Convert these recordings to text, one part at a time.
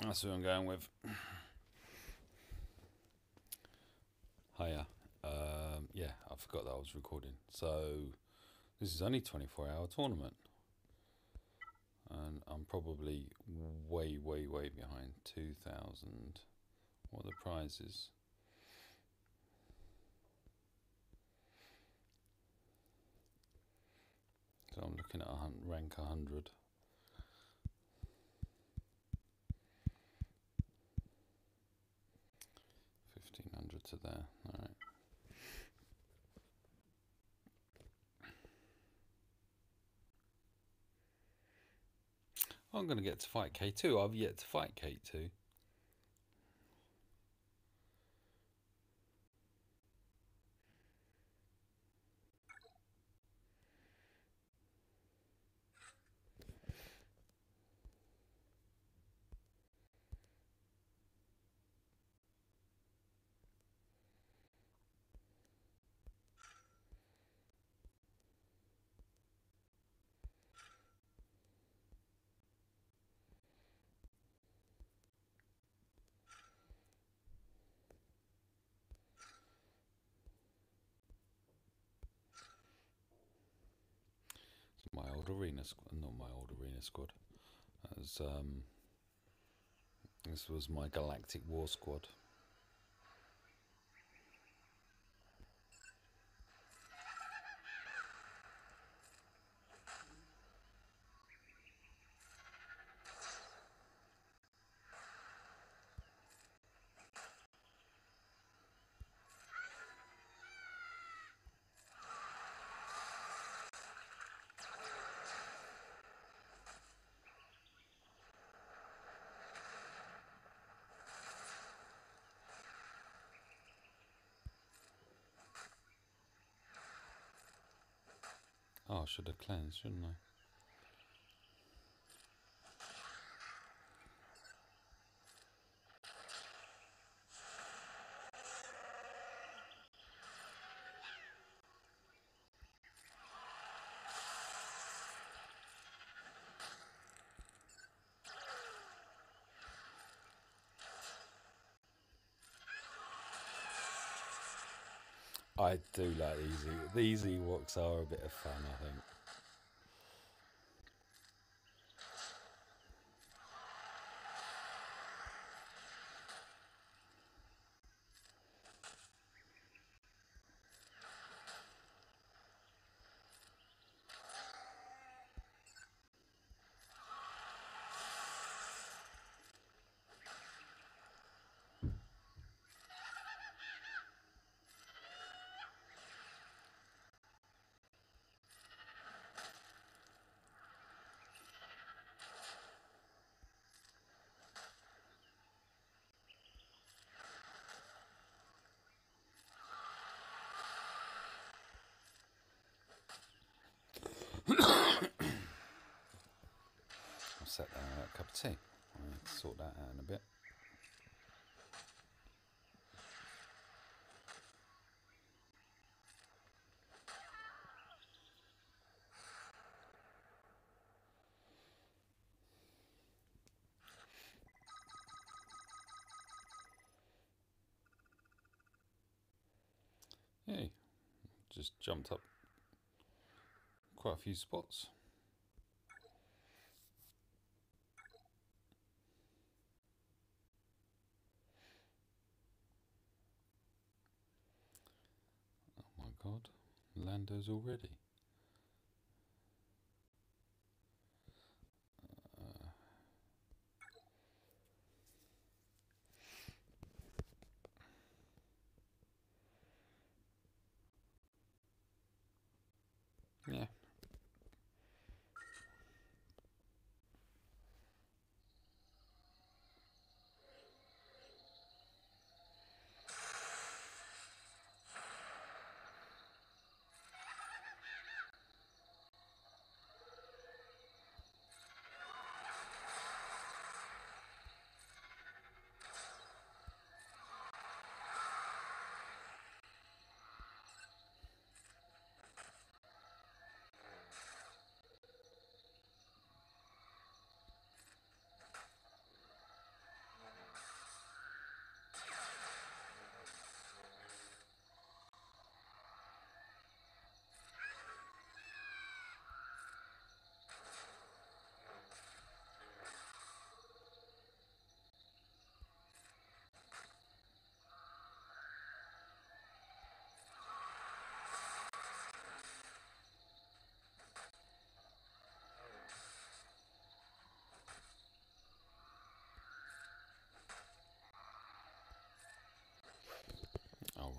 That's who I'm going with. Hiya. Yeah, I forgot that I was recording. So, this is only 24-hour tournament. And I'm probably way behind. 2,000. What are the prizes? So I'm looking at rank 100. 1,500 to there. Alright. I'm going to get to fight K2. I've yet to fight K2. My old arena squad, not my old arena squad. As this was my Galactic War squad. Oh, I should have cleansed, shouldn't I? I do like easy. These Ewoks are a bit of fun, I think. I'll set that out a cup of tea. I'll need to sort that out in a bit. Hey, just jumped up quite a few spots. Oh my god, Lando's already. Yeah.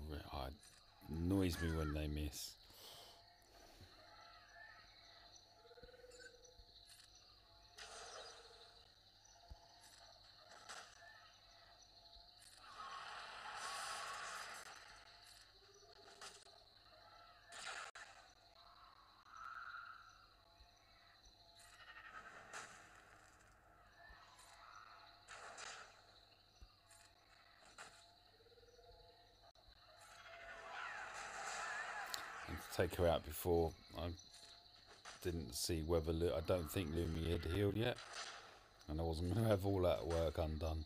Annoys me when they miss. Take her out before I didn't see whether I don't think Lumi had healed yet, and I wasn't going to have all that work undone.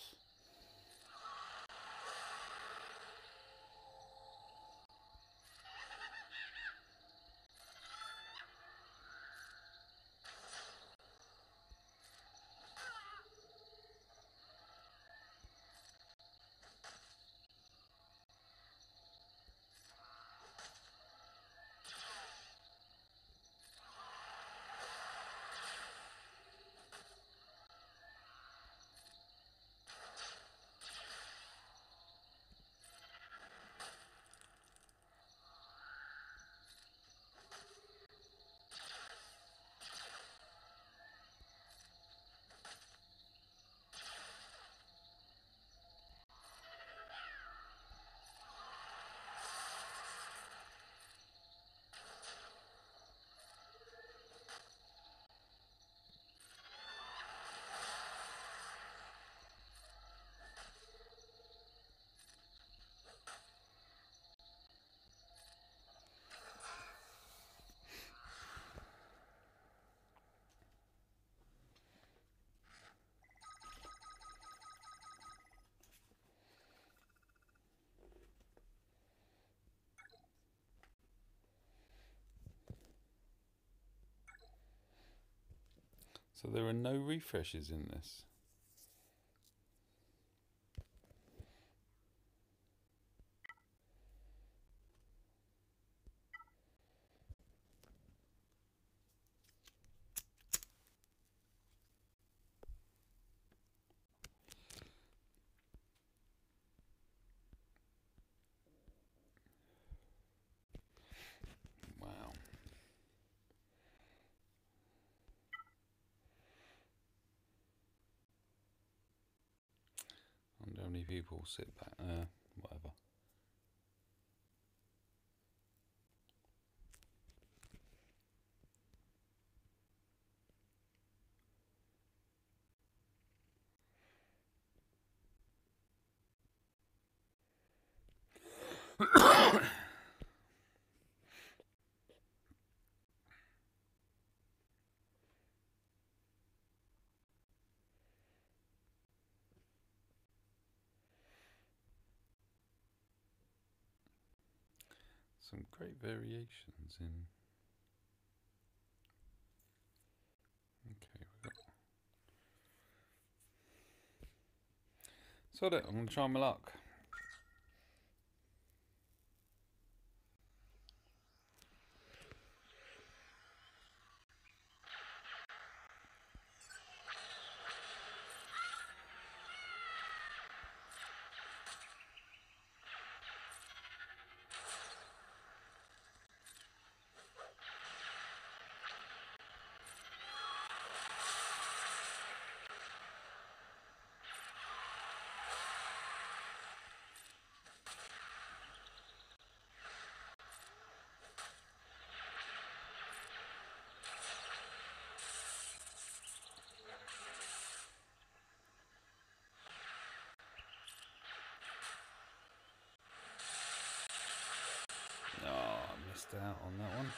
So there are no refreshes in this. Wow. I wonder how many people sit back there, whatever. Some great variations in. Okay, we got. Sod it, I'm gonna try my luck. Oh, I missed out on that one.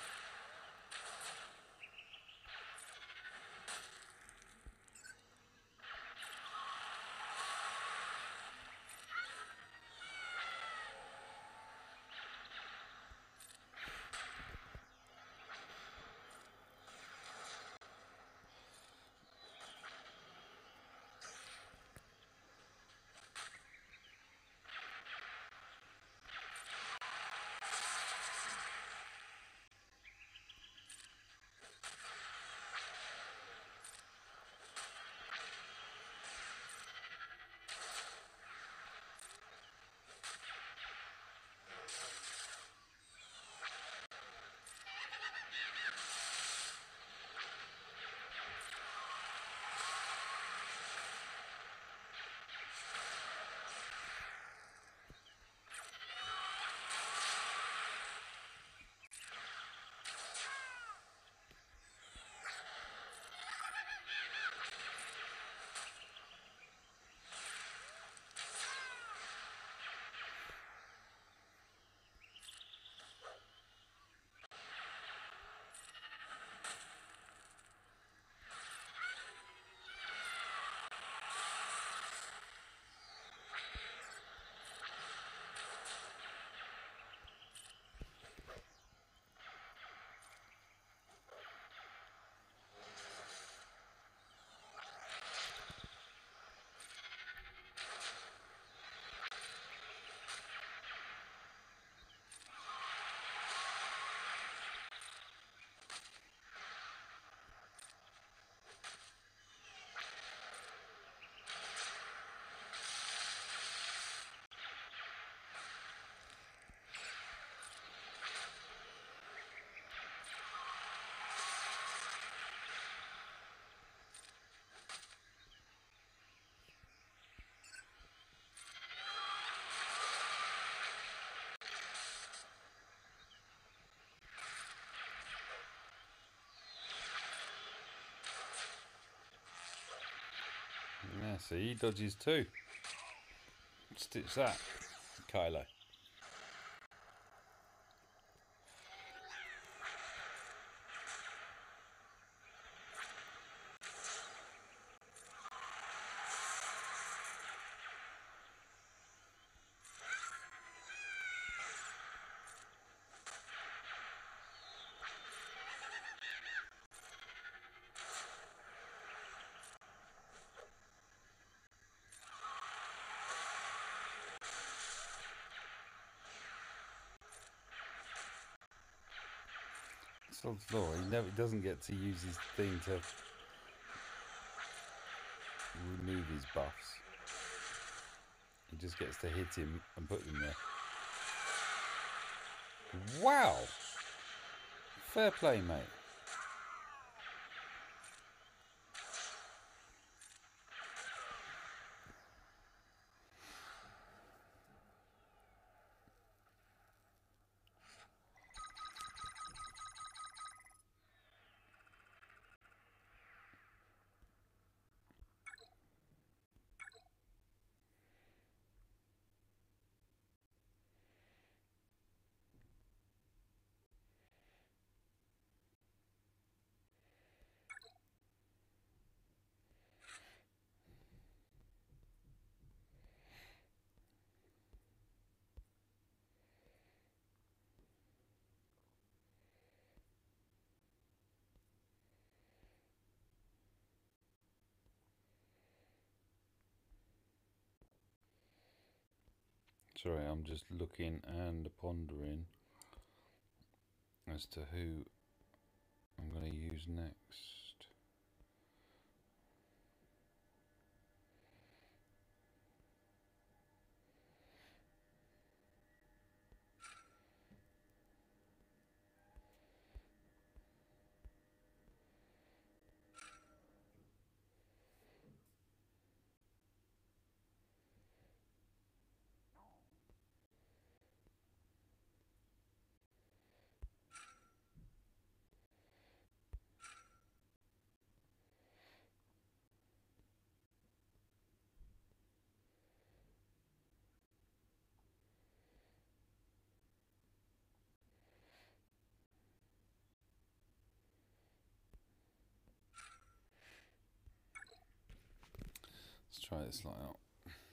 See, he dodges too. Stitch that, Kylo. Sod floor. He doesn't get to use his thing to remove his buffs. He just gets to hit him and put them there. Wow! Fair play, mate. Sorry, I'm just looking and pondering as to who I'm going to use next. Let's try this light out.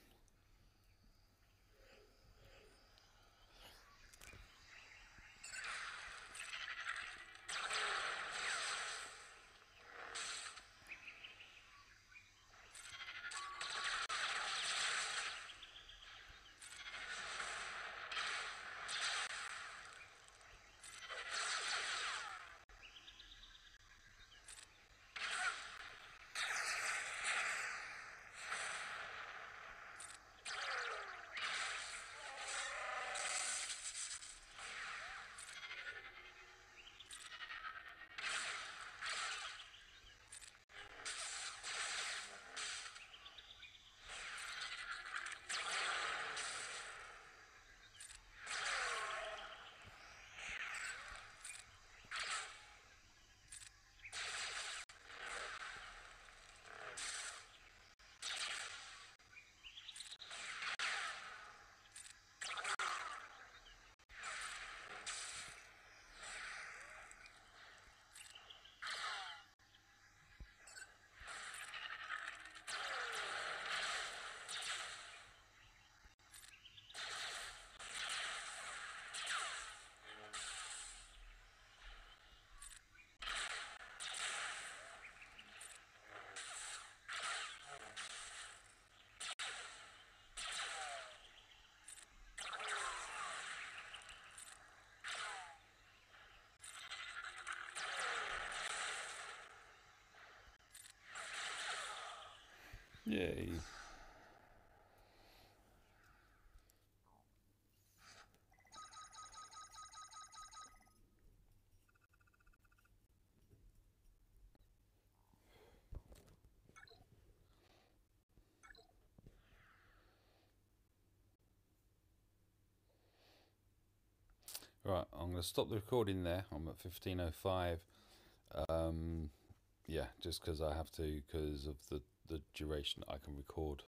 Yay. Right, I'm going to stop the recording there. I'm at 15:05. Yeah, just because I have to, because of the the duration I can record.